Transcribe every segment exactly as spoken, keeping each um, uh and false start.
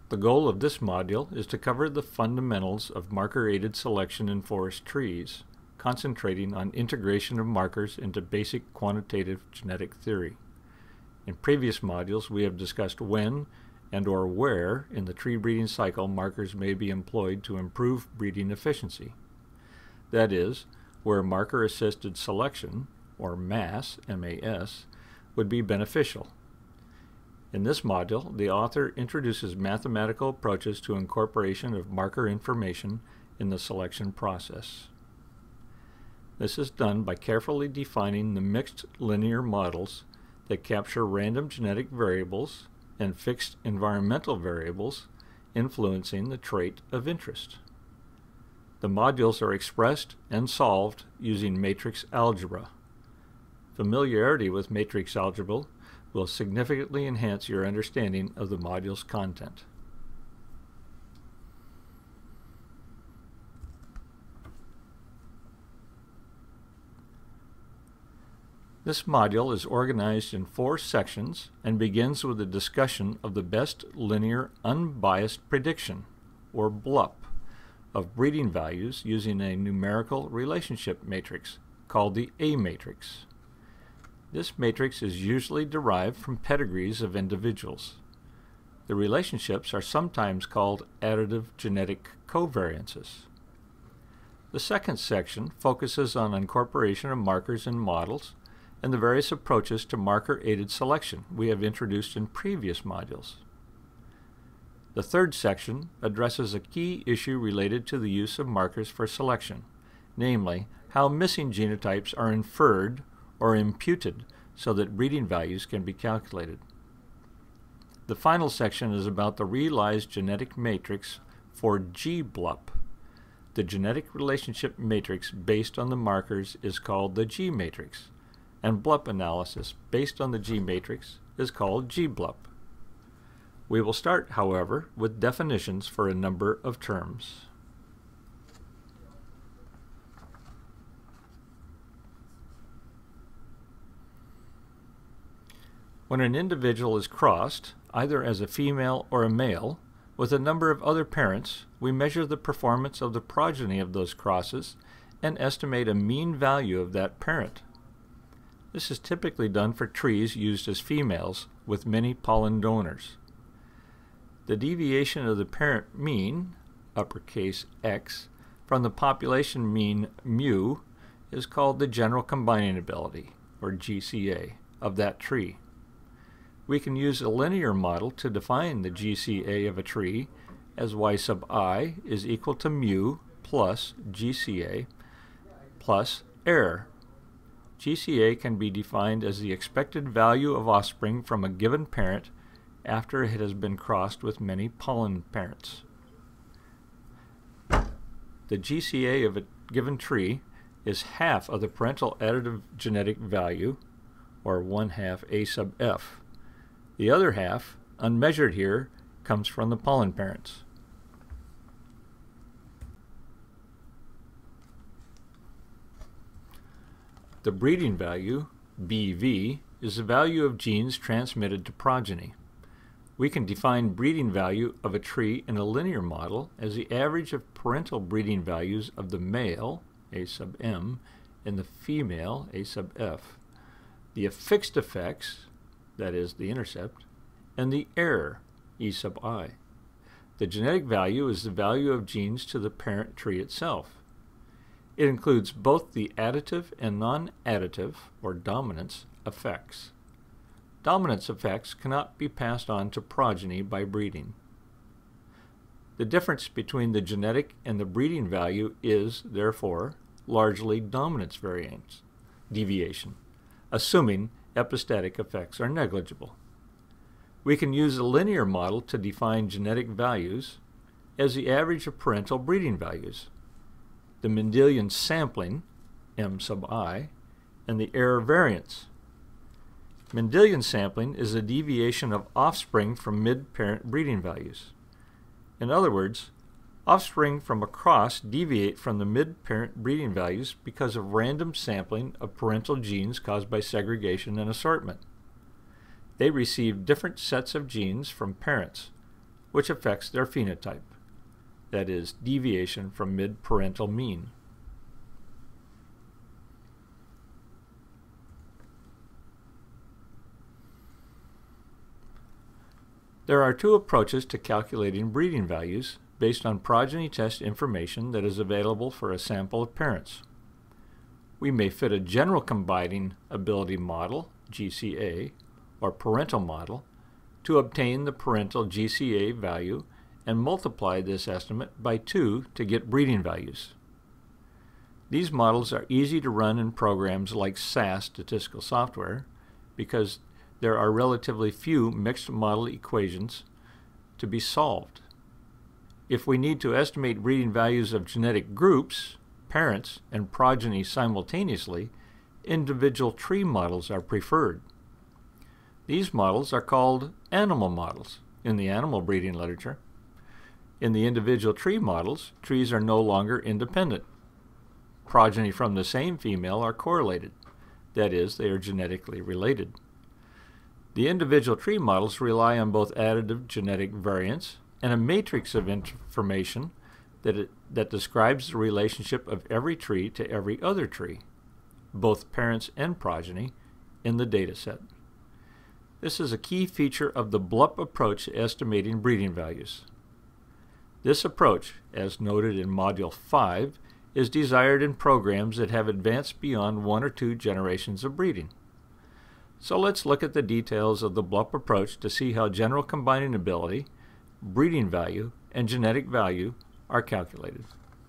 The goal of this module is to cover the fundamentals of marker-aided selection in forest trees, concentrating on integration of markers into basic quantitative genetic theory. In previous modules, we have discussed when and or where in the tree breeding cycle markers may be employed to improve breeding efficiency. That is, where marker-assisted selection, or MAS, M A S, would be beneficial. In this module, the author introduces mathematical approaches to incorporation of marker information in the selection process. This is done by carefully defining the mixed linear models that capture random genetic variables and fixed environmental variables influencing the trait of interest. The modules are expressed and solved using matrix algebra. Familiarity with matrix algebra will significantly enhance your understanding of the module's content. This module is organized in four sections and begins with a discussion of the best linear unbiased prediction, or B L U P, of breeding values using a numerical relationship matrix called the A matrix. This matrix is usually derived from pedigrees of individuals. The relationships are sometimes called additive genetic covariances. The second section focuses on incorporation of markers in models and the various approaches to marker-aided selection we have introduced in previous modules. The third section addresses a key issue related to the use of markers for selection, namely how missing genotypes are inferred or imputed so that breeding values can be calculated. The final section is about the realized genetic matrix for G B L U P. The genetic relationship matrix based on the markers is called the G matrix, and B L U P analysis based on the G matrix is called G B L U P. We will start, however, with definitions for a number of terms. When an individual is crossed, either as a female or a male, with a number of other parents, we measure the performance of the progeny of those crosses and estimate a mean value of that parent. This is typically done for trees used as females with many pollen donors. The deviation of the parent mean, uppercase X, from the population mean mu is called the general combining ability, or G C A, of that tree. We can use a linear model to define the G C A of a tree as y sub I is equal to mu plus G C A plus error. G C A can be defined as the expected value of offspring from a given parent after it has been crossed with many pollen parents. The G C A of a given tree is half of the parental additive genetic value, or one half A sub F. The other half, unmeasured here, comes from the pollen parents. The breeding value, B V, is the value of genes transmitted to progeny. We can define breeding value of a tree in a linear model as the average of parental breeding values of the male, A sub M, and the female, A sub F. The affixed effects, that is, the intercept, and the error, E sub I. The genetic value is the value of genes to the parent tree itself. It includes both the additive and non-additive, or dominance, effects. Dominance effects cannot be passed on to progeny by breeding. The difference between the genetic and the breeding value is, therefore, largely dominance variance, deviation, assuming epistatic effects are negligible. We can use a linear model to define genetic values as the average of parental breeding values, the Mendelian sampling, M sub I, and the error variance. Mendelian sampling is a deviation of offspring from mid-parent breeding values. In other words, offspring from a cross deviate from the mid-parent breeding values because of random sampling of parental genes caused by segregation and assortment. They receive different sets of genes from parents, which affects their phenotype, that is, deviation from mid-parental mean. There are two approaches to calculating breeding values based on progeny test information that is available for a sample of parents. We may fit a general combining ability model, G C A, or parental model, to obtain the parental G C A value and multiply this estimate by two to get breeding values. These models are easy to run in programs like S A S statistical software because there are relatively few mixed model equations to be solved. If we need to estimate breeding values of genetic groups, parents, and progeny simultaneously, individual tree models are preferred. These models are called animal models in the animal breeding literature. In the individual tree models, trees are no longer independent. Progeny from the same female are correlated, that is, they are genetically related. The individual tree models rely on both additive genetic variance and a matrix of information that, it, that describes the relationship of every tree to every other tree, both parents and progeny, in the dataset. This is a key feature of the B L U P approach to estimating breeding values. This approach, as noted in Module five, is desired in programs that have advanced beyond one or two generations of breeding. So let's look at the details of the B L U P approach to see how general combining ability, breeding value, and genetic value are calculated.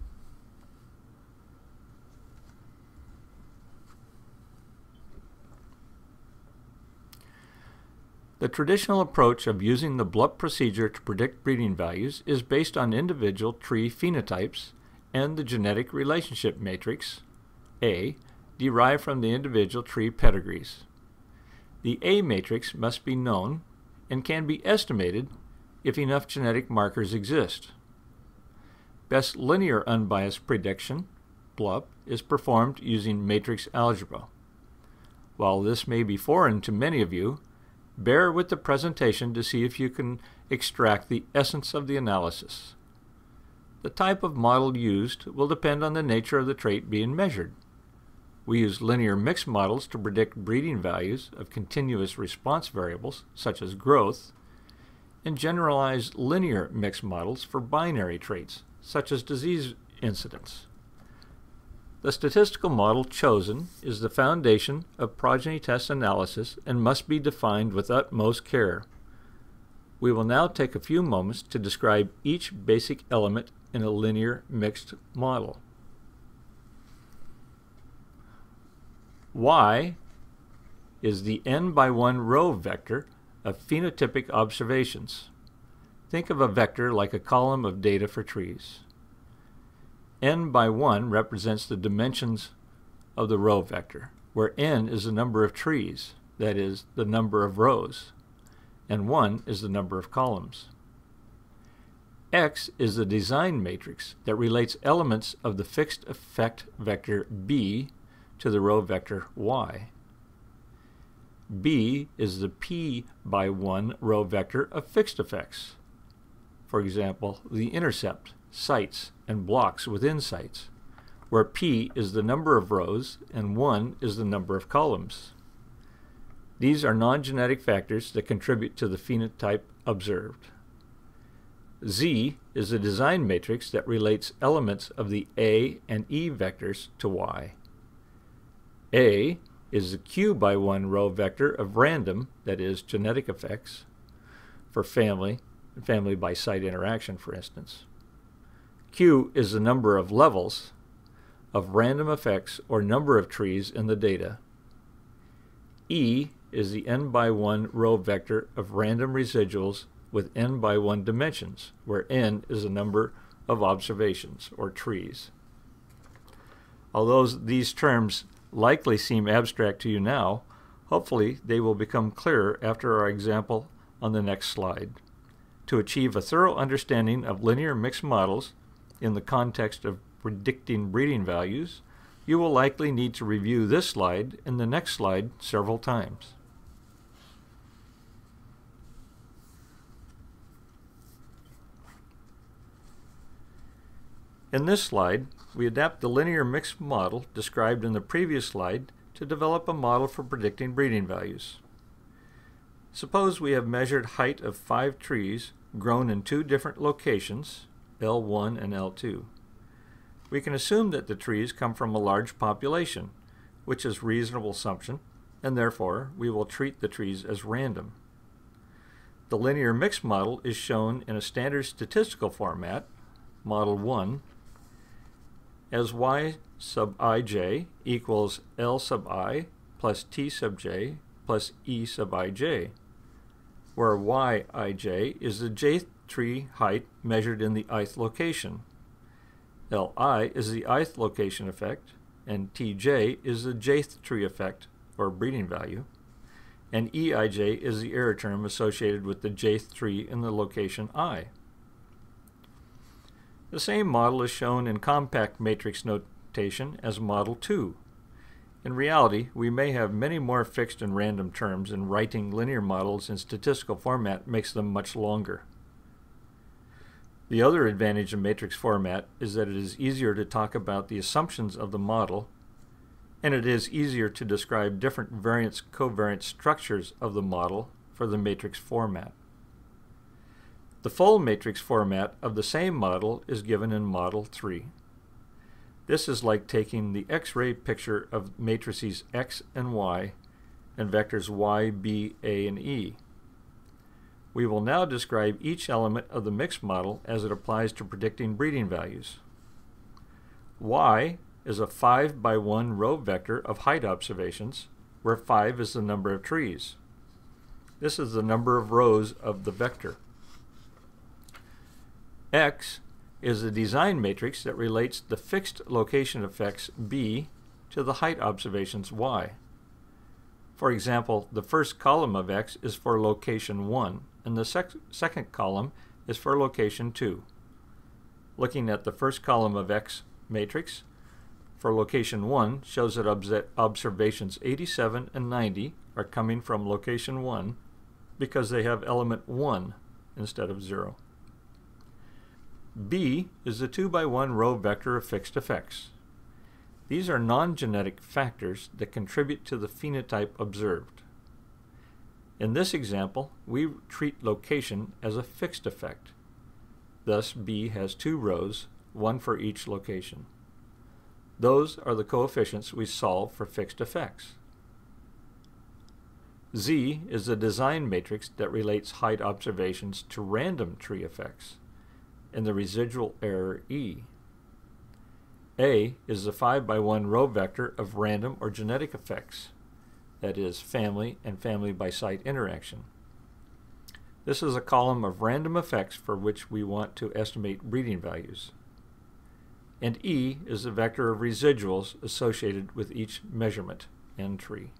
The traditional approach of using the B L U P procedure to predict breeding values is based on individual tree phenotypes and the genetic relationship matrix, A, derived from the individual tree pedigrees. The A matrix must be known and can be estimated if enough genetic markers exist. Best linear unbiased prediction, B L U P, is performed using matrix algebra. While this may be foreign to many of you, bear with the presentation to see if you can extract the essence of the analysis. The type of model used will depend on the nature of the trait being measured. We use linear mixed models to predict breeding values of continuous response variables, such as growth, and generalized linear mixed models for binary traits, such as disease incidence. The statistical model chosen is the foundation of progeny test analysis and must be defined with utmost care. We will now take a few moments to describe each basic element in a linear mixed model. Y is the n by one row vector of phenotypic observations. Think of a vector like a column of data for trees. N by one represents the dimensions of the row vector, where n is the number of trees, that is, the number of rows, and one is the number of columns. X is the design matrix that relates elements of the fixed effect vector B to the row vector Y. B is the p by one row vector of fixed effects. For example, the intercept, sites, and blocks within sites, where p is the number of rows and one is the number of columns. These are non-genetic factors that contribute to the phenotype observed. Z is the design matrix that relates elements of the A and E vectors to Y. A is the q by one row vector of random, that is, genetic effects, for family, family by site interaction, for instance. Q is the number of levels of random effects or number of trees in the data. E is the n by one row vector of random residuals with n by one dimensions, where n is the number of observations or trees. Although these terms likely seem abstract to you now, hopefully they will become clearer after our example on the next slide. To achieve a thorough understanding of linear mixed models in the context of predicting breeding values, you will likely need to review this slide and the next slide several times. In this slide, we adapt the linear mix model described in the previous slide to develop a model for predicting breeding values. Suppose we have measured height of five trees grown in two different locations, L one and L two. We can assume that the trees come from a large population, which is a reasonable assumption, and therefore we will treat the trees as random. The linear mix model is shown in a standard statistical format, Model one, as y sub ij equals L sub I plus T sub j plus E sub ij, where yij is the jth tree height measured in the ith location. Li is the ith location effect, and Tj is the jth tree effect, or breeding value, and Eij is the error term associated with the jth tree in the location I. The same model is shown in compact matrix notation as Model two. In reality, we may have many more fixed and random terms, and writing linear models in statistical format makes them much longer. The other advantage of matrix format is that it is easier to talk about the assumptions of the model, and it is easier to describe different variance-covariance structures of the model for the matrix format. The full matrix format of the same model is given in Model three. This is like taking the X-ray picture of matrices X and Y and vectors Y, B, A, and E. We will now describe each element of the mixed model as it applies to predicting breeding values. Y is a five by one row vector of height observations, where five is the number of trees. This is the number of rows of the vector. X is a design matrix that relates the fixed location effects B to the height observations Y. For example, the first column of X is for location one, and the sec second column is for location two. Looking at the first column of X matrix, for location one shows that obs observations eighty-seven and ninety are coming from location one because they have element one instead of zero. B is the two by one row vector of fixed effects. These are non-genetic factors that contribute to the phenotype observed. In this example, we treat location as a fixed effect. Thus, B has two rows, one for each location. Those are the coefficients we solve for fixed effects. Z is the design matrix that relates height observations to random tree effects, and the residual error E. A is the five by one row vector of random or genetic effects, that is, family and family by site interaction. This is a column of random effects for which we want to estimate breeding values. And E is the vector of residuals associated with each measurement and tree.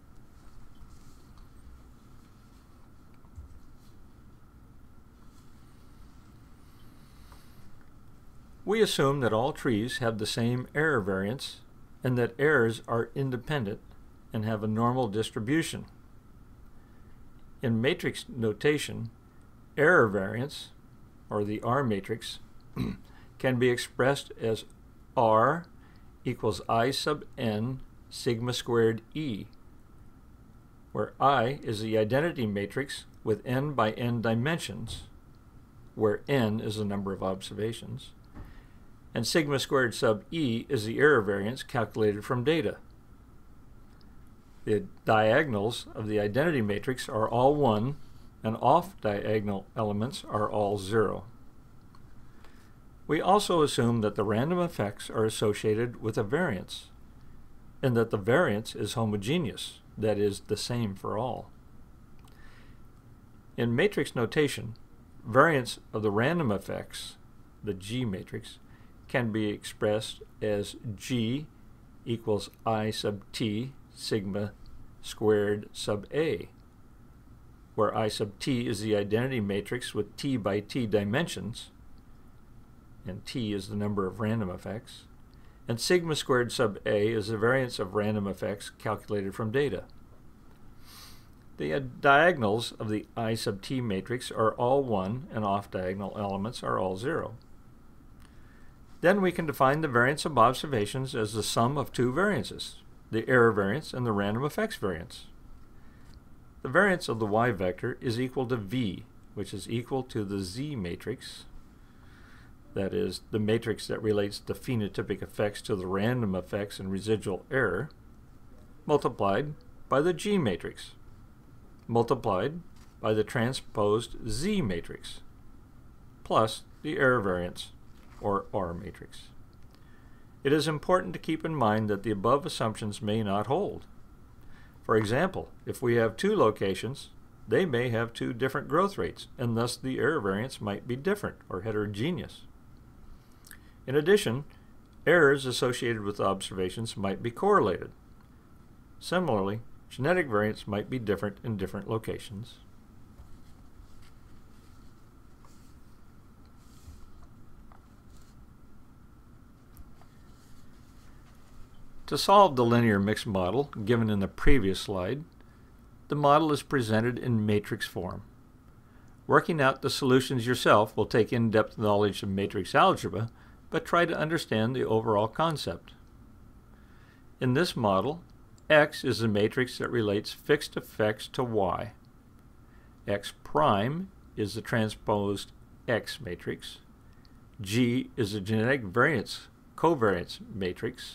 We assume that all trees have the same error variance and that errors are independent and have a normal distribution. In matrix notation, error variance, or the R matrix, can be expressed as R equals I sub n sigma squared E, where I is the identity matrix with n by n dimensions, where n is the number of observations, and sigma squared sub E is the error variance calculated from data. The diagonals of the identity matrix are all one, and off-diagonal elements are all zero. We also assume that the random effects are associated with a variance, and that the variance is homogeneous, that is, the same for all. In matrix notation, variance of the random effects, the G matrix, can be expressed as G equals I sub T sigma squared sub A, where I sub T is the identity matrix with T by T dimensions, and T is the number of random effects, and sigma squared sub A is the variance of random effects calculated from data. The uh, diagonals of the I sub T matrix are all one, and off-diagonal elements are all zero. Then we can define the variance of observations as the sum of two variances, the error variance and the random effects variance. The variance of the y vector is equal to v, which is equal to the z matrix, that is, the matrix that relates the phenotypic effects to the random effects and residual error, multiplied by the G matrix, multiplied by the transposed Z matrix, plus the error variance, or R matrix. It is important to keep in mind that the above assumptions may not hold. For example, if we have two locations, they may have two different growth rates, and thus the error variance might be different or heterogeneous. In addition, errors associated with observations might be correlated. Similarly, genetic variance might be different in different locations. To solve the linear mixed model given in the previous slide, the model is presented in matrix form. Working out the solutions yourself will take in-depth knowledge of matrix algebra, but try to understand the overall concept. In this model, X is a matrix that relates fixed effects to Y. X prime is the transposed X matrix. G is a genetic variance covariance matrix.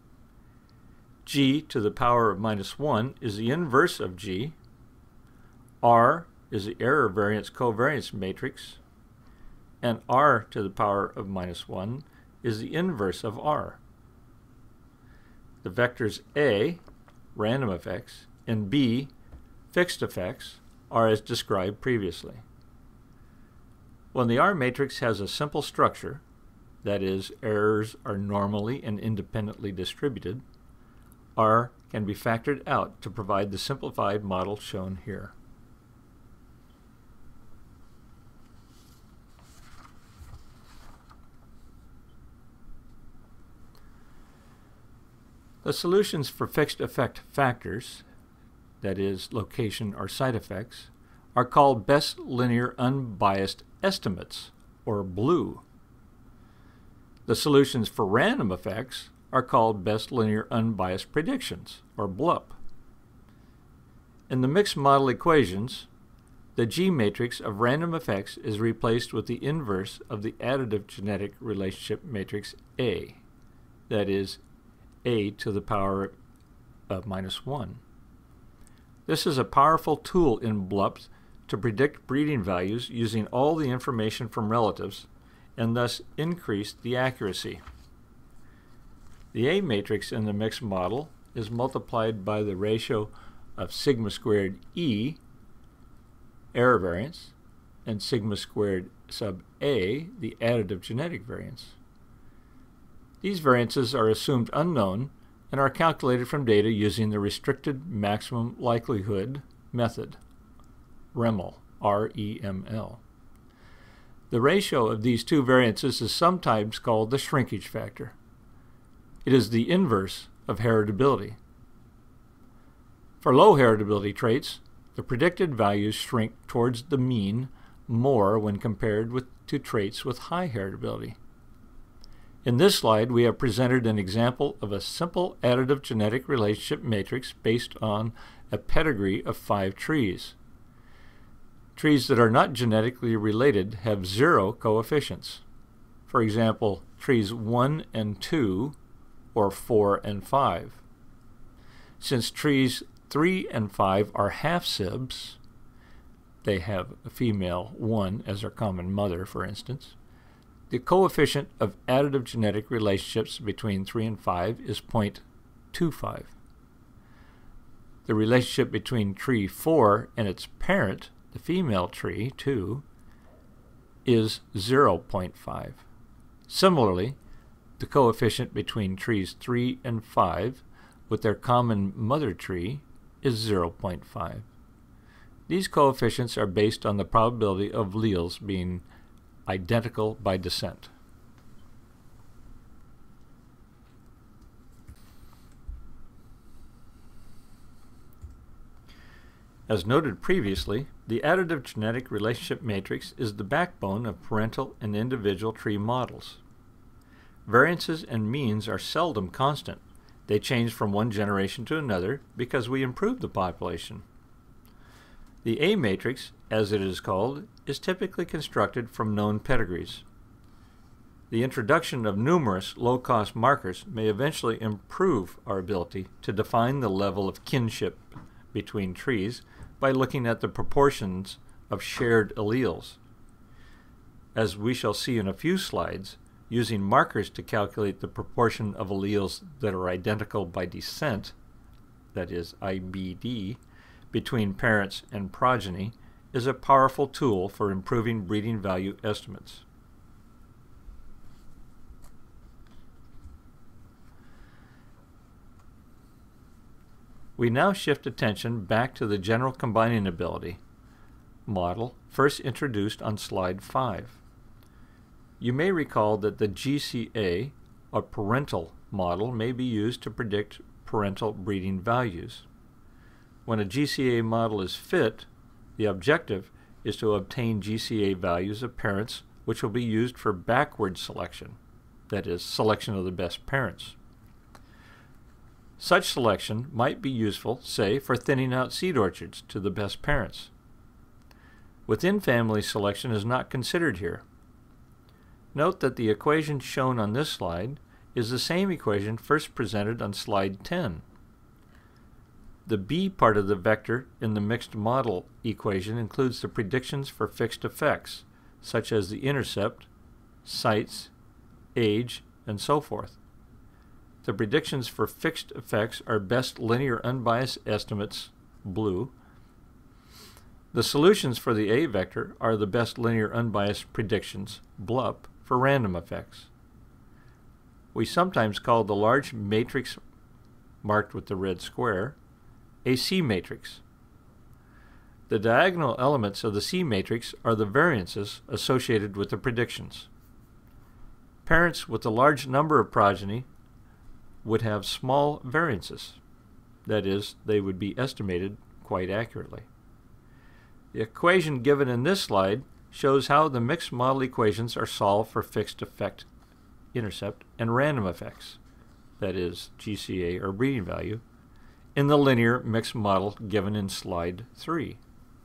G to the power of minus one is the inverse of G. R is the error variance covariance matrix. And R to the power of minus one is the inverse of R. The vectors A, random effects, and B, fixed effects, are as described previously. When the R matrix has a simple structure, that is, errors are normally and independently distributed, R can be factored out to provide the simplified model shown here. The solutions for fixed effect factors, that is, location or side effects, are called best linear unbiased estimates, or BLUE. The solutions for random effects are called best linear unbiased predictions, or BLUP. In the mixed model equations, the G matrix of random effects is replaced with the inverse of the additive genetic relationship matrix A, that is, A to the power of minus one. This is a powerful tool in BLUP to predict breeding values using all the information from relatives and thus increase the accuracy. The A matrix in the mixed model is multiplied by the ratio of sigma squared E, error variance, and sigma squared sub A, the additive genetic variance. These variances are assumed unknown and are calculated from data using the restricted maximum likelihood method, REML, R E M L. The ratio of these two variances is sometimes called the shrinkage factor. It is the inverse of heritability. For low heritability traits, the predicted values shrink towards the mean more when compared with, to traits with high heritability. In this slide, we have presented an example of a simple additive genetic relationship matrix based on a pedigree of five trees. Trees that are not genetically related have zero coefficients. For example, trees one and two, or four and five. Since trees three and five are half-sibs, they have a female one as their common mother, for instance, the coefficient of additive genetic relationships between three and five is zero point two five. The relationship between tree four and its parent, the female tree two, is zero point five. Similarly, the coefficient between trees three and five with their common mother tree is zero point five. These coefficients are based on the probability of alleles being identical by descent. As noted previously, the additive genetic relationship matrix is the backbone of parental and individual tree models. variances and means are seldom constant. They change from one generation to another because we improve the population. The A matrix, as it is called, is typically constructed from known pedigrees. The introduction of numerous low-cost markers may eventually improve our ability to define the level of kinship between trees by looking at the proportions of shared alleles. As we shall see in a few slides, using markers to calculate the proportion of alleles that are identical by descent, that is I B D, between parents and progeny is a powerful tool for improving breeding value estimates. We now shift attention back to the general combining ability model first introduced on slide five. You may recall that the G C A, or parental model, may be used to predict parental breeding values. When a G C A model is fit, the objective is to obtain G C A values of parents which will be used for backward selection, that is, selection of the best parents. Such selection might be useful, say, for thinning out seed orchards to the best parents. Within-family selection is not considered here. Note that the equation shown on this slide is the same equation first presented on slide ten. The B part of the vector in the mixed model equation includes the predictions for fixed effects, such as the intercept, sites, age, and so forth. The predictions for fixed effects are best linear unbiased estimates, blue. The solutions for the A vector are the best linear unbiased predictions, B L U P, for random effects. We sometimes call the large matrix marked with the red square a C matrix. The diagonal elements of the C matrix are the variances associated with the predictions. Parents with a large number of progeny would have small variances. That is, they would be estimated quite accurately. The equation given in this slide shows how the mixed model equations are solved for fixed effect, intercept, and random effects, that is, G C A or breeding value, in the linear mixed model given in slide three.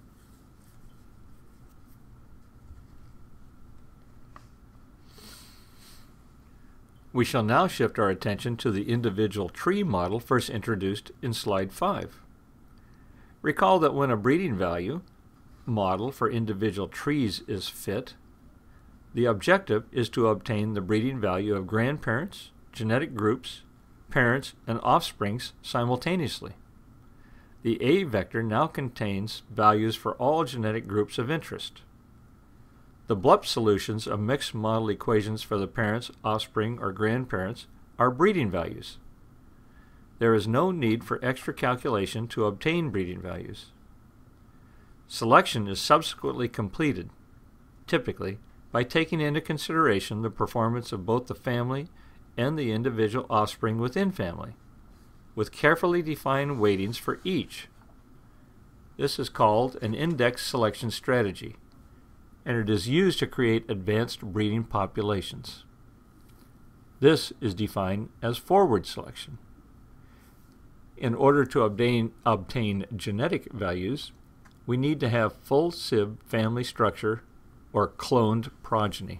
We shall now shift our attention to the individual tree model first introduced in slide five. Recall that when a breeding value model for individual trees is fit, the objective is to obtain the breeding value of grandparents, genetic groups, parents, and offsprings simultaneously. The A vector now contains values for all genetic groups of interest. The B L U P solutions of mixed model equations for the parents, offspring, or grandparents are breeding values. There is no need for extra calculation to obtain breeding values. Selection is subsequently completed, typically by taking into consideration the performance of both the family and the individual offspring within family, with carefully defined weightings for each. This is called an index selection strategy, and it is used to create advanced breeding populations. This is defined as forward selection. In order to obtain, obtain genetic values, we need to have full sib family structure or cloned progeny.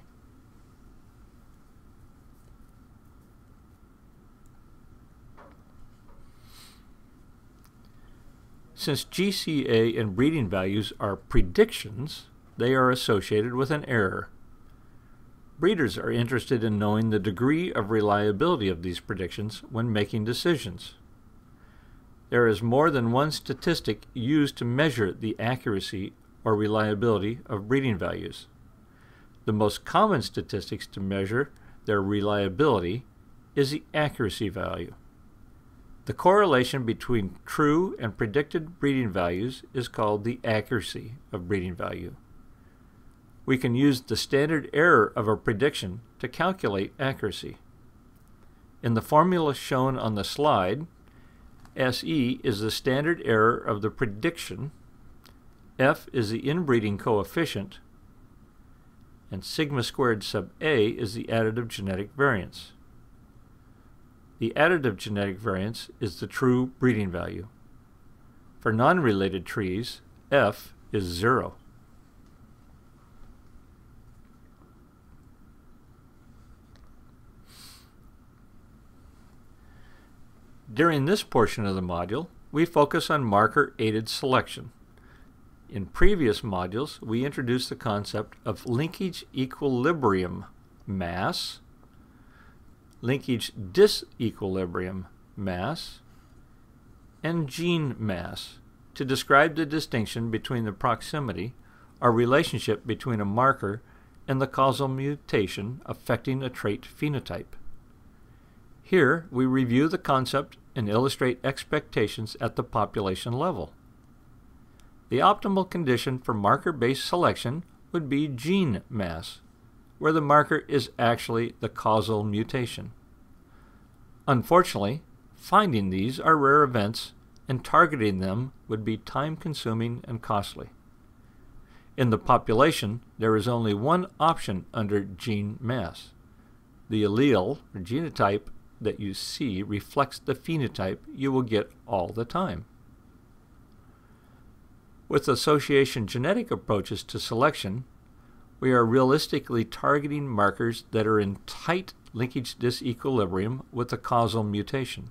Since G C A and breeding values are predictions, they are associated with an error. Breeders are interested in knowing the degree of reliability of these predictions when making decisions. There is more than one statistic used to measure the accuracy or reliability of breeding values. The most common statistics to measure their reliability is the accuracy value. The correlation between true and predicted breeding values is called the accuracy of breeding value. We can use the standard error of a prediction to calculate accuracy. In the formula shown on the slide, S E is the standard error of the prediction, F is the inbreeding coefficient, and sigma squared sub A is the additive genetic variance. The additive genetic variance is the true breeding value. For non-related trees, F is zero. During this portion of the module, we focus on marker-aided selection. In previous modules, we introduced the concept of linkage equilibrium mass, linkage disequilibrium mass, and gene mass to describe the distinction between the proximity or relationship between a marker and the causal mutation affecting a trait phenotype. Here, we review the concept and illustrate expectations at the population level. The optimal condition for marker-based selection would be gene mass, where the marker is actually the causal mutation. Unfortunately, finding these are rare events, and targeting them would be time-consuming and costly. In the population, there is only one option under gene mass. The allele or genotype that you see reflects the phenotype you will get all the time. With association genetic approaches to selection, we are realistically targeting markers that are in tight linkage disequilibrium with the causal mutation.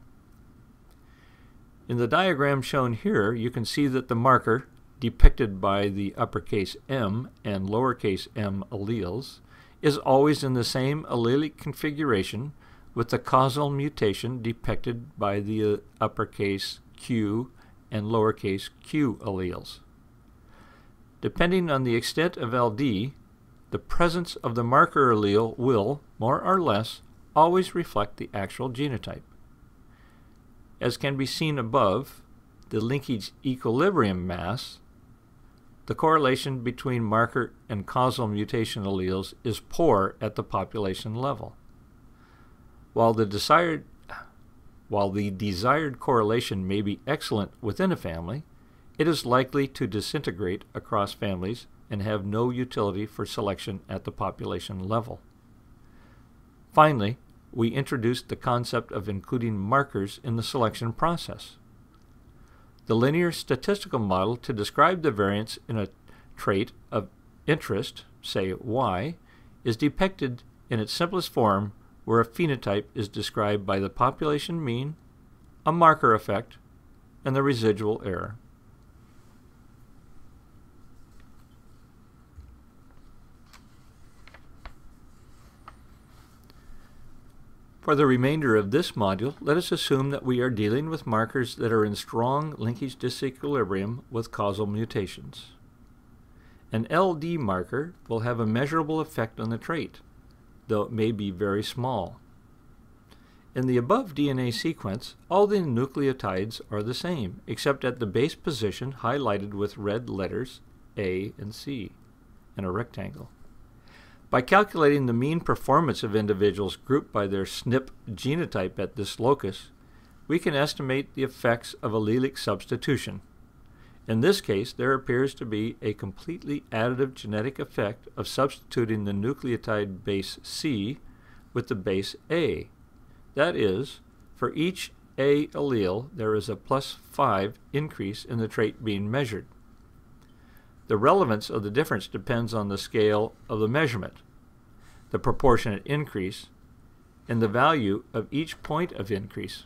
In the diagram shown here, you can see that the marker, depicted by the uppercase M and lowercase m alleles, is always in the same allelic configuration with the causal mutation depicted by the uppercase Q and lowercase q alleles. Depending on the extent of L D, the presence of the marker allele will, more or less, always reflect the actual genotype. As can be seen above, the linkage equilibrium mass, the correlation between marker and causal mutation alleles is poor at the population level. While the desired, while the desired correlation may be excellent within a family, it is likely to disintegrate across families and have no utility for selection at the population level. Finally, we introduced the concept of including markers in the selection process. The linear statistical model to describe the variance in a trait of interest, say Y, is depicted in its simplest form, where a phenotype is described by the population mean, a marker effect, and the residual error. For the remainder of this module, let us assume that we are dealing with markers that are in strong linkage disequilibrium with causal mutations. An L D marker will have a measurable effect on the trait, though it may be very small. In the above D N A sequence, all the nucleotides are the same, except at the base position highlighted with red letters A and C in a rectangle. By calculating the mean performance of individuals grouped by their S N P genotype at this locus, we can estimate the effects of allelic substitution. In this case, there appears to be a completely additive genetic effect of substituting the nucleotide base C with the base A. That is, for each A allele, there is a plus five increase in the trait being measured. The relevance of the difference depends on the scale of the measurement, the proportionate increase, and the value of each point of increase.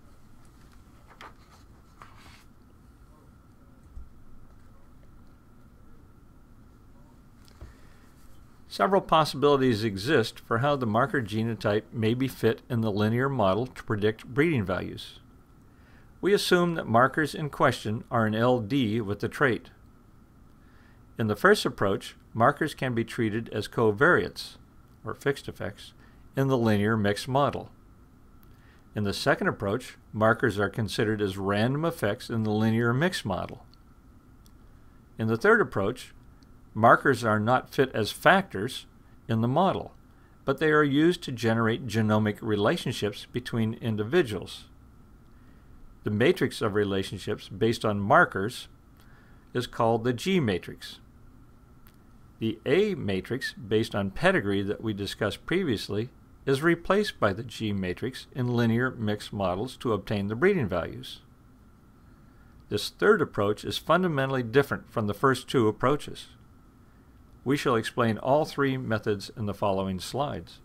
Several possibilities exist for how the marker genotype may be fit in the linear model to predict breeding values. We assume that markers in question are in L D with the trait. In the first approach, markers can be treated as covariates, or fixed effects, in the linear mixed model. In the second approach, markers are considered as random effects in the linear mixed model. In the third approach, markers are not fit as factors in the model, but they are used to generate genomic relationships between individuals. The matrix of relationships based on markers is called the G matrix. The A matrix, based on pedigree that we discussed previously, is replaced by the G matrix in linear mixed models to obtain the breeding values. This third approach is fundamentally different from the first two approaches. We shall explain all three methods in the following slides.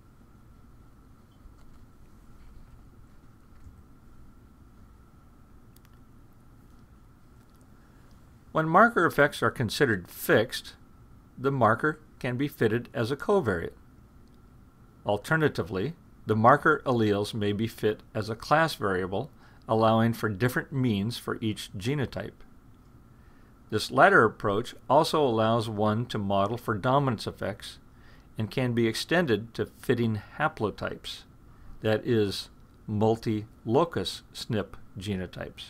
When marker effects are considered fixed, the marker can be fitted as a covariate. Alternatively, the marker alleles may be fit as a class variable, allowing for different means for each genotype. This latter approach also allows one to model for dominance effects and can be extended to fitting haplotypes, that is, multi-locus S N P genotypes.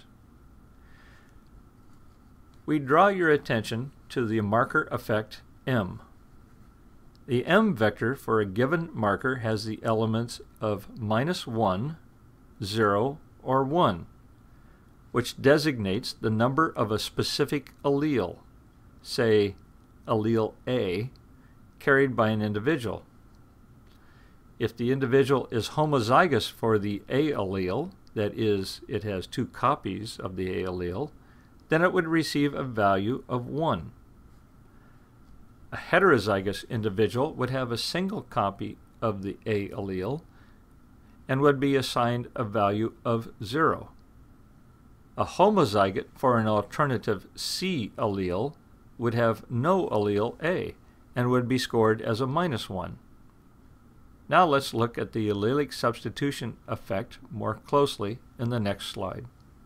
We draw your attention to the marker effect M. The M vector for a given marker has the elements of minus one, zero, or one, which designates the number of a specific allele, say allele A, carried by an individual. If the individual is homozygous for the A allele, that is, it has two copies of the A allele, then it would receive a value of one. A heterozygous individual would have a single copy of the A allele and would be assigned a value of zero. A homozygote for an alternative C allele would have no allele A and would be scored as a minus one. Now let's look at the allelic substitution effect more closely in the next slide.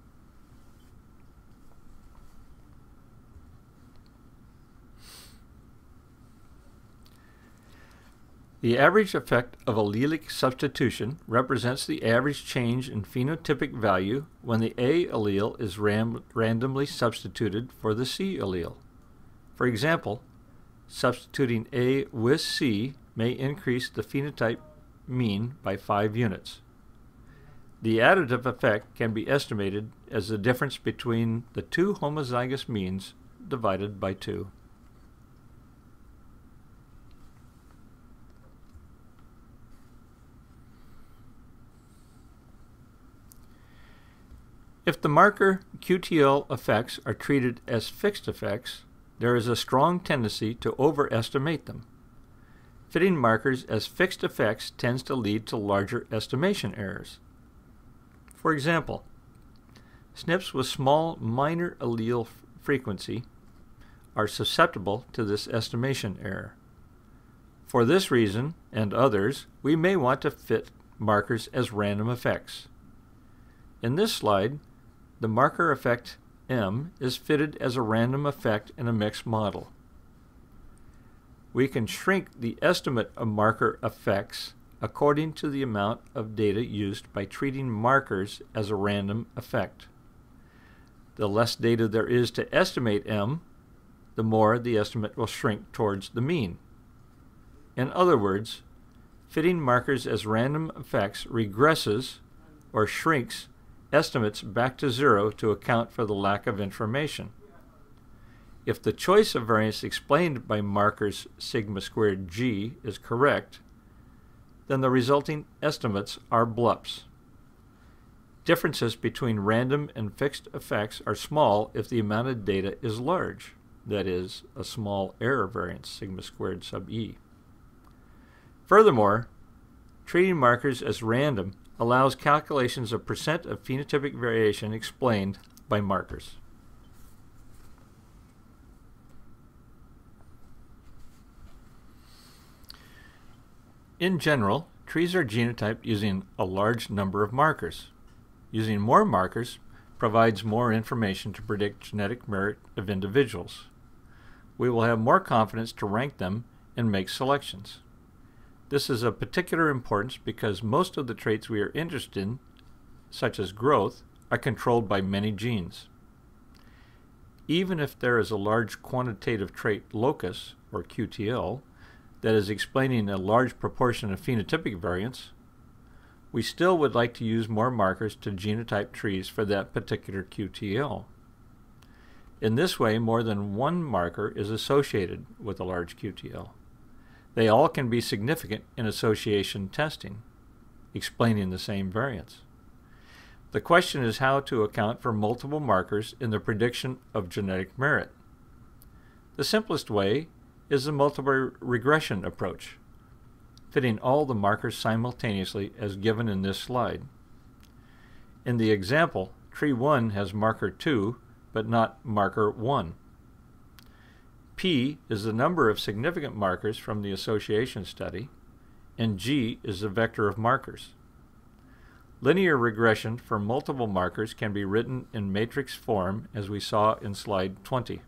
The average effect of allelic substitution represents the average change in phenotypic value when the A allele is ram randomly substituted for the C allele. For example, substituting A with C may increase the phenotype mean by five units. The additive effect can be estimated as the difference between the two homozygous means divided by two. If the marker Q T L effects are treated as fixed effects, there is a strong tendency to overestimate them. Fitting markers as fixed effects tends to lead to larger estimation errors. For example, S N Ps with small minor allele frequency are susceptible to this estimation error. For this reason, and others, we may want to fit markers as random effects. In this slide, the marker effect M is fitted as a random effect in a mixed model. We can shrink the estimate of marker effects according to the amount of data used by treating markers as a random effect. The less data there is to estimate M, the more the estimate will shrink towards the mean. In other words, fitting markers as random effects regresses or shrinks estimates back to zero to account for the lack of information. If the choice of variance explained by markers sigma squared G is correct, then the resulting estimates are B L U Ps. Differences between random and fixed effects are small if the amount of data is large, that is, a small error variance sigma squared sub E. Furthermore, treating markers as random allows calculations of percent of phenotypic variation explained by markers. In general, trees are genotyped using a large number of markers. Using more markers provides more information to predict genetic merit of individuals. We will have more confidence to rank them and make selections. This is of particular importance because most of the traits we are interested in, such as growth, are controlled by many genes. Even if there is a large quantitative trait locus, or Q T L, that is explaining a large proportion of phenotypic variance, we still would like to use more markers to genotype trees for that particular Q T L. In this way, more than one marker is associated with a large Q T L. They all can be significant in association testing, explaining the same variance. The question is how to account for multiple markers in the prediction of genetic merit. The simplest way is the multiple regression approach, fitting all the markers simultaneously as given in this slide. In the example, tree one has marker two, but not marker one. P is the number of significant markers from the association study, and G is the vector of markers. Linear regression for multiple markers can be written in matrix form, as we saw in slide twenty.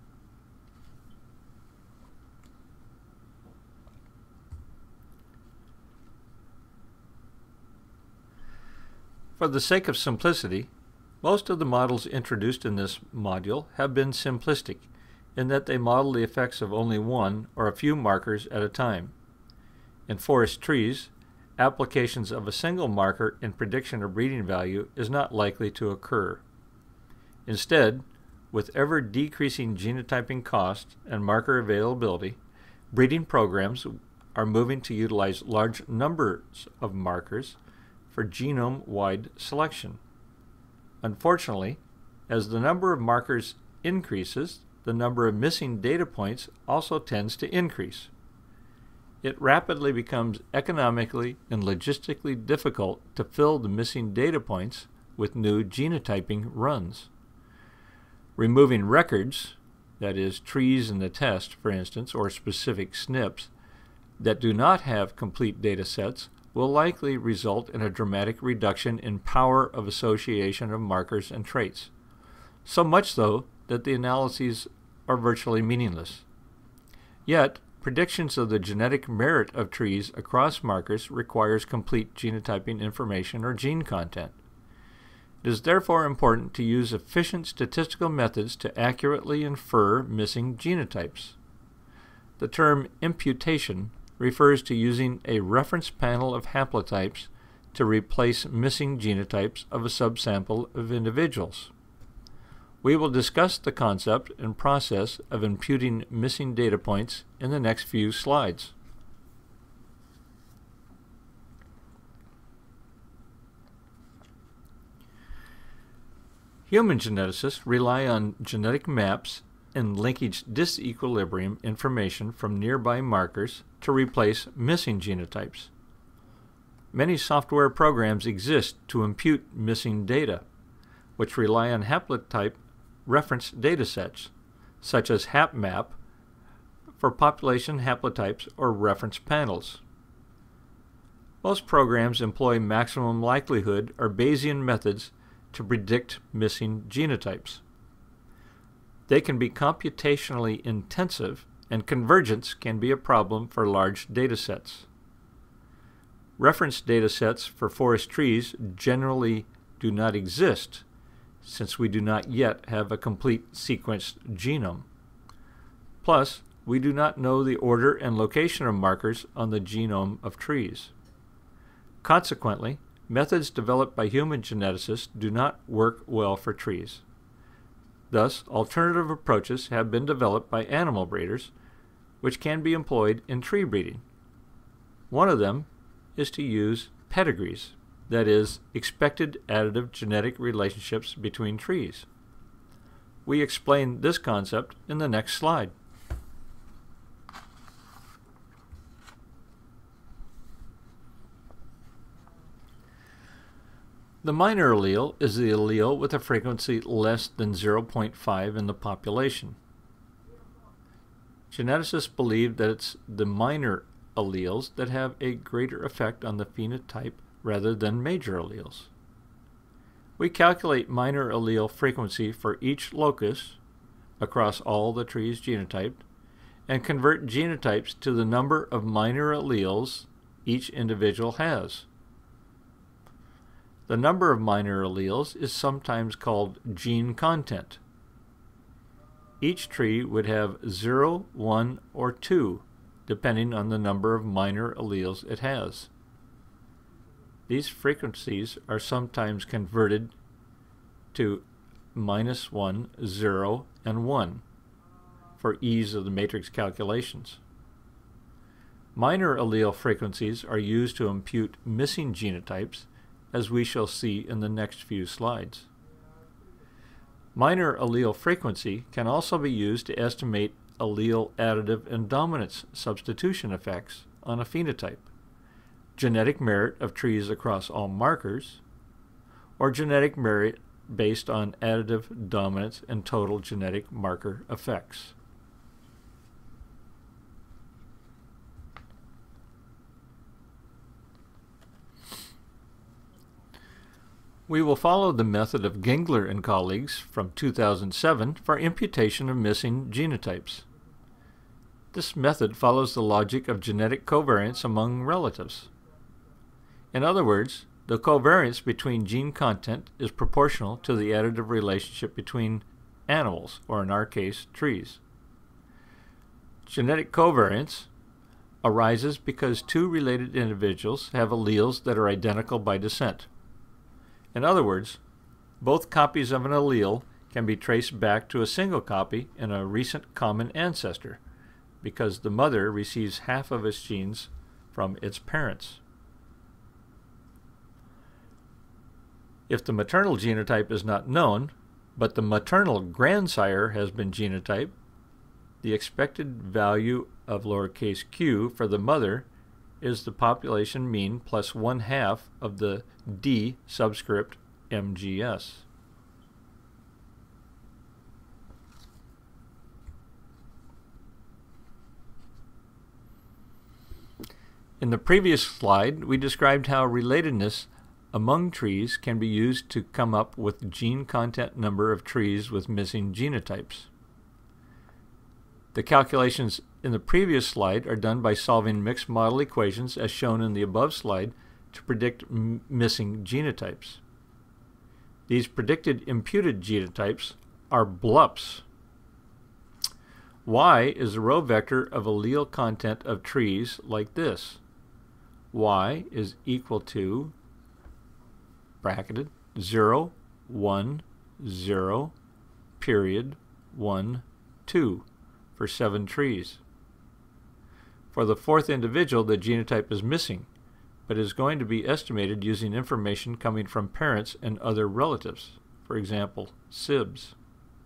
For the sake of simplicity, most of the models introduced in this module have been simplistic in that they model the effects of only one or a few markers at a time. In forest trees, applications of a single marker in prediction of breeding value is not likely to occur. Instead, with ever-decreasing genotyping cost and marker availability, breeding programs are moving to utilize large numbers of markers for genome-wide selection. Unfortunately, as the number of markers increases, the number of missing data points also tends to increase. It rapidly becomes economically and logistically difficult to fill the missing data points with new genotyping runs. Removing records, that is, trees in the test, for instance, or specific S N Ps, that do not have complete data sets will likely result in a dramatic reduction in power of association of markers and traits, so much so that the analyses are virtually meaningless. Yet, predictions of the genetic merit of trees across markers requires complete genotyping information or gene content. It is therefore important to use efficient statistical methods to accurately infer missing genotypes. The term imputation refers to using a reference panel of haplotypes to replace missing genotypes of a subsample of individuals. We will discuss the concept and process of imputing missing data points in the next few slides. Human geneticists rely on genetic maps and linkage disequilibrium information from nearby markers to replace missing genotypes. Many software programs exist to impute missing data, which rely on haplotype reference datasets, such as HapMap for population haplotypes or reference panels. Most programs employ maximum likelihood or Bayesian methods to predict missing genotypes. They can be computationally intensive, and convergence can be a problem for large datasets. Reference datasets for forest trees generally do not exist, since we do not yet have a complete sequenced genome. Plus, we do not know the order and location of markers on the genome of trees. Consequently, methods developed by human geneticists do not work well for trees. Thus, alternative approaches have been developed by animal breeders, which can be employed in tree breeding. One of them is to use pedigrees, that is, expected additive genetic relationships between trees. We explain this concept in the next slide. The minor allele is the allele with a frequency less than zero point five in the population. Geneticists believe that it's the minor alleles that have a greater effect on the phenotype rather than major alleles. We calculate minor allele frequency for each locus across all the trees genotyped and convert genotypes to the number of minor alleles each individual has. The number of minor alleles is sometimes called gene content. Each tree would have zero, one, or two, depending on the number of minor alleles it has. These frequencies are sometimes converted to minus one, zero, and one for ease of the matrix calculations. Minor allele frequencies are used to impute missing genotypes, as we shall see in the next few slides. Minor allele frequency can also be used to estimate allele additive and dominance substitution effects on a phenotype, genetic merit of trees across all markers, or genetic merit based on additive, dominance, and total genetic marker effects. We will follow the method of Gengler and colleagues from two thousand seven for imputation of missing genotypes. This method follows the logic of genetic covariance among relatives. In other words, the covariance between gene content is proportional to the additive relationship between animals, or in our case, trees. Genetic covariance arises because two related individuals have alleles that are identical by descent. In other words, both copies of an allele can be traced back to a single copy in a recent common ancestor, because the mother receives half of its genes from its parents. If the maternal genotype is not known, but the maternal grandsire has been genotyped, the expected value of lowercase q for the mother is the population mean plus one half of the D subscript M G S. In the previous slide, we described how relatedness among trees can be used to come up with gene content number of trees with missing genotypes. The calculations in the previous slide are done by solving mixed model equations as shown in the above slide to predict m missing genotypes. These predicted imputed genotypes are B L U Ps. Y is a row vector of allele content of trees like this. Y is equal to bracketed zero, one, zero, period, one, two for seven trees. For the fourth individual, the genotype is missing, but is going to be estimated using information coming from parents and other relatives, for example, sibs.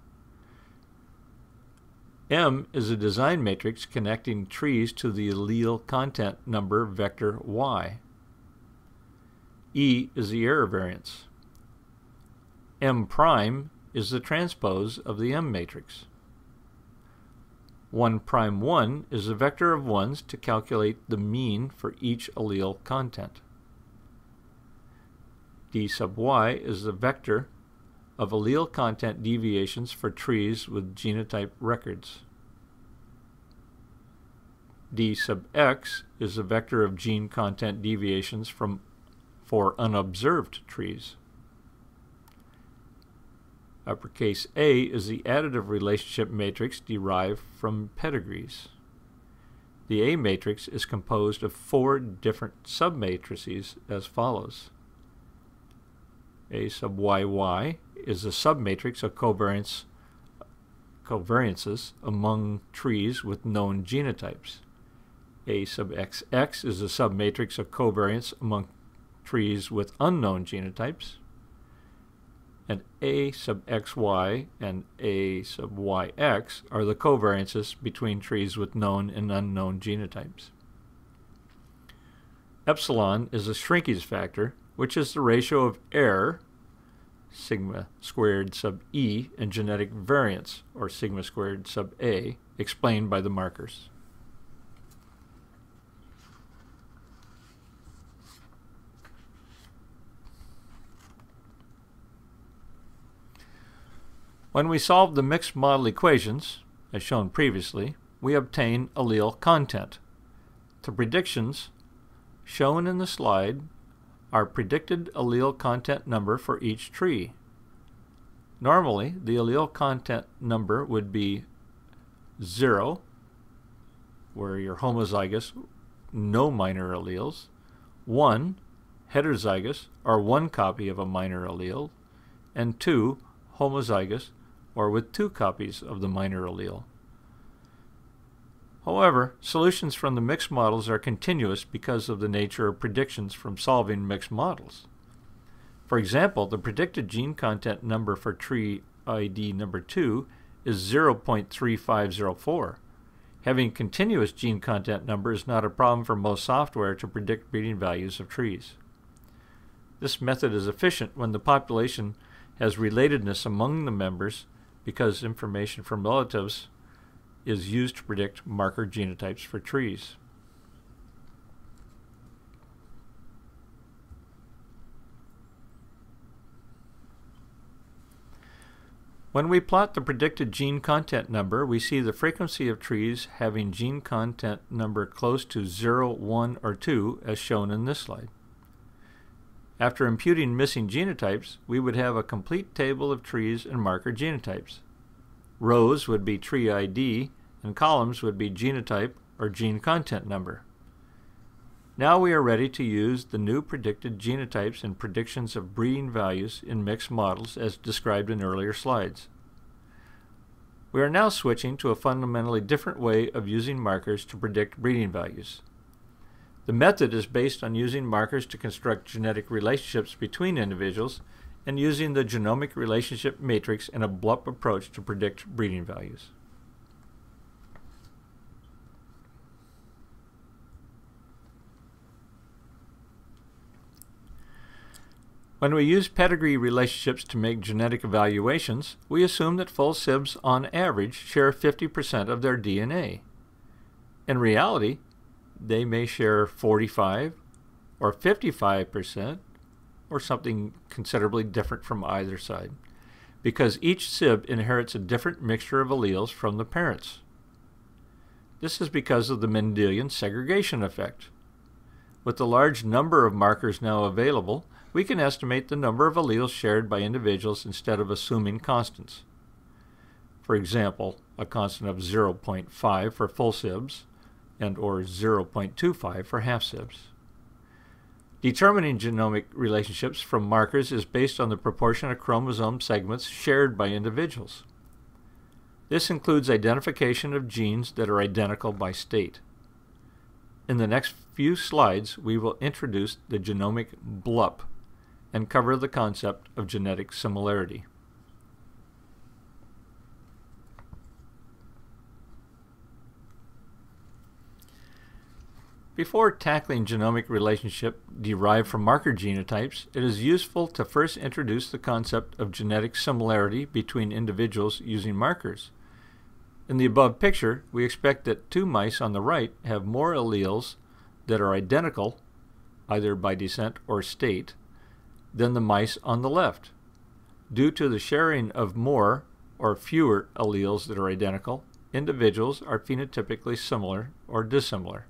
M is a design matrix connecting trees to the allele content number vector Y. E is the error variance. M prime is the transpose of the M matrix. one prime one is a vector of ones to calculate the mean for each allele content. D sub y is the vector of allele content deviations for trees with genotype records. D sub x is a vector of gene content deviations from for unobserved trees. Uppercase A is the additive relationship matrix derived from pedigrees. The A matrix is composed of four different submatrices as follows. A sub Y Y is a submatrix of covariance, covariances among trees with known genotypes. A sub X X is a submatrix of covariance among trees with unknown genotypes. And A sub X Y and A sub Y X are the covariances between trees with known and unknown genotypes. Epsilon is a shrinkage factor, which is the ratio of error, sigma squared sub E, and genetic variance, or sigma squared sub A, explained by the markers. When we solve the mixed model equations, as shown previously, we obtain allele content. The predictions shown in the slide are predicted allele content number for each tree. Normally, the allele content number would be zero, where you're homozygous, no minor alleles, one, heterozygous, or one copy of a minor allele, and two, homozygous, or with two copies of the minor allele. However, solutions from the mixed models are continuous because of the nature of predictions from solving mixed models. For example, the predicted gene content number for tree I D number two is zero point three five zero four. Having continuous gene content number is not a problem for most software to predict breeding values of trees. This method is efficient when the population has relatedness among the members because information from relatives is used to predict marker genotypes for trees. When we plot the predicted gene content number, we see the frequency of trees having gene content number close to zero, one, or two, as shown in this slide. After imputing missing genotypes, we would have a complete table of trees and marker genotypes. Rows would be tree I D, and columns would be genotype or gene content number. Now we are ready to use the new predicted genotypes and predictions of breeding values in mixed models as described in earlier slides. We are now switching to a fundamentally different way of using markers to predict breeding values. The method is based on using markers to construct genetic relationships between individuals and using the genomic relationship matrix and a B L U P approach to predict breeding values. When we use pedigree relationships to make genetic evaluations, we assume that full sibs on average share fifty percent of their D N A. In reality, they may share forty-five or fifty-five percent or something considerably different from either side, because each sib inherits a different mixture of alleles from the parents. This is because of the Mendelian segregation effect. With the large number of markers now available, we can estimate the number of alleles shared by individuals instead of assuming constants. For example, a constant of zero point five for full sibs and or zero point two five for half sibs. Determining genomic relationships from markers is based on the proportion of chromosome segments shared by individuals. This includes identification of genes that are identical by state. In the next few slides, we will introduce the genomic B L U P and cover the concept of genetic similarity. Before tackling genomic relationship derived from marker genotypes, it is useful to first introduce the concept of genetic similarity between individuals using markers. In the above picture, we expect that two mice on the right have more alleles that are identical, either by descent or state, than the mice on the left. Due to the sharing of more or fewer alleles that are identical, individuals are phenotypically similar or dissimilar.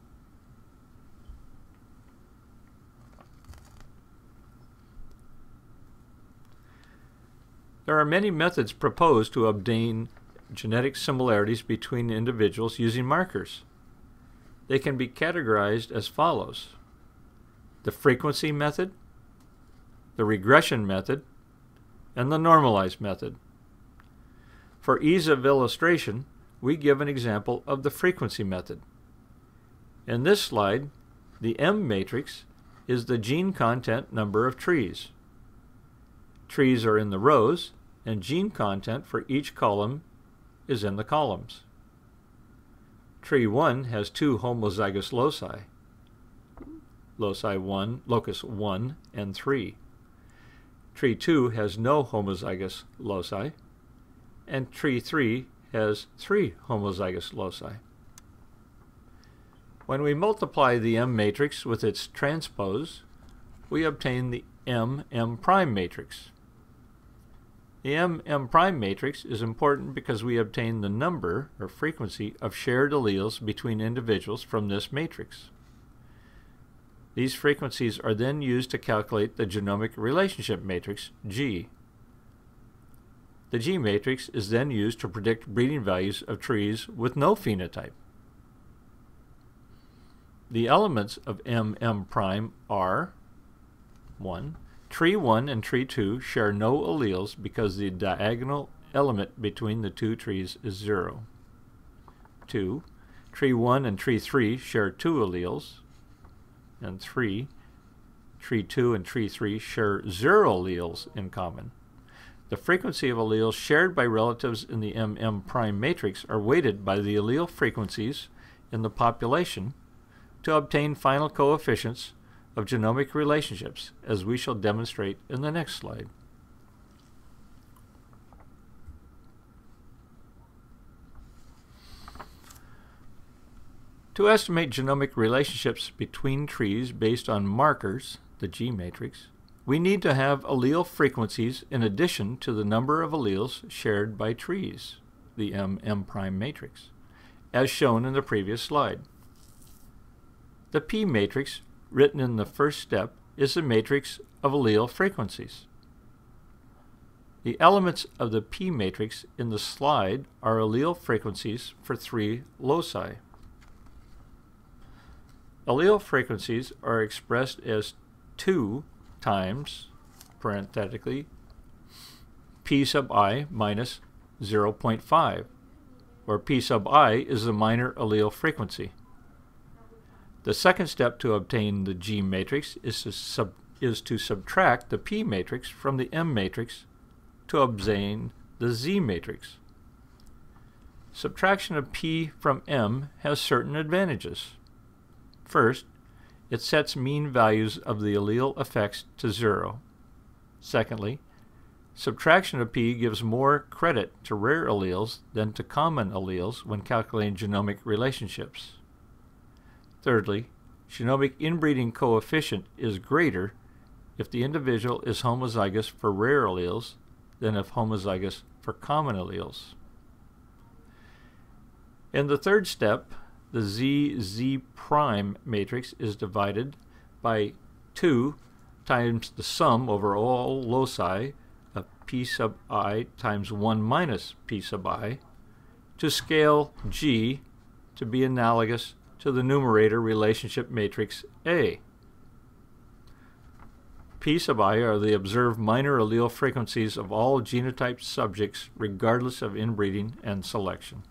There are many methods proposed to obtain genetic similarities between individuals using markers. They can be categorized as follows: the frequency method, the regression method, and the normalized method. For ease of illustration, we give an example of the frequency method. In this slide, the M matrix is the gene content number of trees. Trees are in the rows, and gene content for each column is in the columns. Tree one has two homozygous loci, loci one, locus one and three. Tree two has no homozygous loci, and tree three has three homozygous loci. When we multiply the M matrix with its transpose, we obtain the M M prime matrix. The M M prime matrix is important because we obtain the number or frequency of shared alleles between individuals from this matrix. These frequencies are then used to calculate the genomic relationship matrix, G. The G matrix is then used to predict breeding values of trees with no phenotype. The elements of M M prime are one. Tree one and tree two share no alleles because the diagonal element between the two trees is zero. two. Tree one and tree three share two alleles. And three. Tree two and tree three share zero alleles in common. The frequency of alleles shared by relatives in the M M prime matrix are weighted by the allele frequencies in the population to obtain final coefficients of genomic relationships, as we shall demonstrate in the next slide. To estimate genomic relationships between trees based on markers, the G matrix, we need to have allele frequencies in addition to the number of alleles shared by trees, the M M prime matrix, as shown in the previous slide. The P matrix, written in the first step, is the matrix of allele frequencies. The elements of the P matrix in the slide are allele frequencies for three loci. Allele frequencies are expressed as two times, parenthetically, P sub I minus zero point five, where P sub I is the minor allele frequency. The second step to obtain the G matrix is to, sub, is to subtract the P matrix from the M matrix to obtain the Z matrix. Subtraction of P from M has certain advantages. First, it sets mean values of the allele effects to zero. Secondly, subtraction of P gives more credit to rare alleles than to common alleles when calculating genomic relationships. Thirdly, genomic inbreeding coefficient is greater if the individual is homozygous for rare alleles than if homozygous for common alleles. In the third step, the Z Z prime matrix is divided by two times the sum over all loci of P sub I times one minus P sub I to scale G to be analogous to the numerator relationship matrix A. P sub I are the observed minor allele frequencies of all genotyped subjects regardless of inbreeding and selection.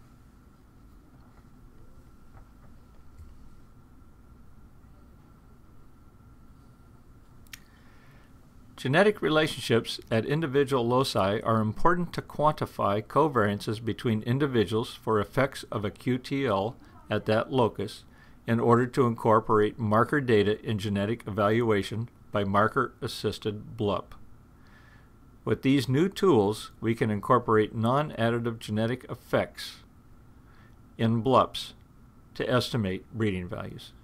Genetic relationships at individual loci are important to quantify covariances between individuals for effects of a Q T L at that locus in order to incorporate marker data in genetic evaluation by marker-assisted B L U P. With these new tools, we can incorporate non-additive genetic effects in B L U Ps to estimate breeding values.